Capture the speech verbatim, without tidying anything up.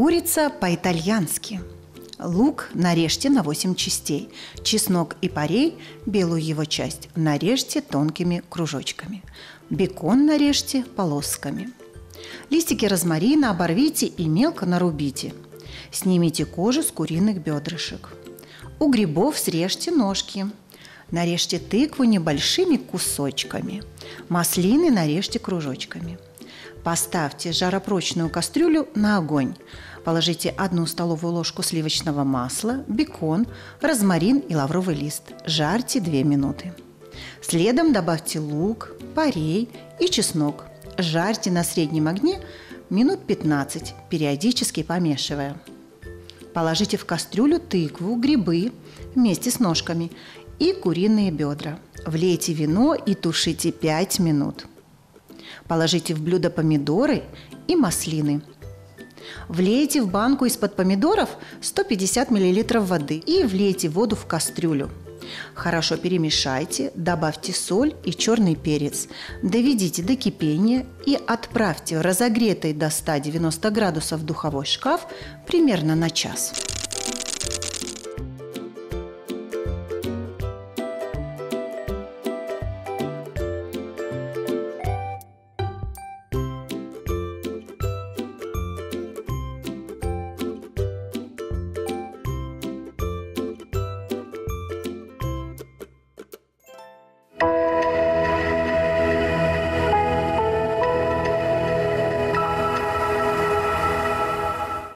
Курица по-итальянски. Лук нарежьте на восемь частей. Чеснок и порей, белую его часть, нарежьте тонкими кружочками. Бекон нарежьте полосками. Листики розмарина оборвите и мелко нарубите. Снимите кожу с куриных бедрышек. У грибов срежьте ножки. Нарежьте тыкву небольшими кусочками. Маслины нарежьте кружочками. Поставьте жаропрочную кастрюлю на огонь. Положите одну столовую ложку сливочного масла, бекон, розмарин и лавровый лист. Жарьте две минуты. Следом добавьте лук, порей и чеснок. Жарьте на среднем огне минут пятнадцать, периодически помешивая. Положите в кастрюлю тыкву, грибы вместе с ножками и куриные бедра. Влейте вино и тушите пять минут. Положите в блюдо помидоры и маслины. Влейте в банку из-под помидоров сто пятьдесят миллилитров воды и влейте воду в кастрюлю. Хорошо перемешайте, добавьте соль и черный перец. Доведите до кипения и отправьте в разогретый до ста девяноста градусов духовой шкаф примерно на час.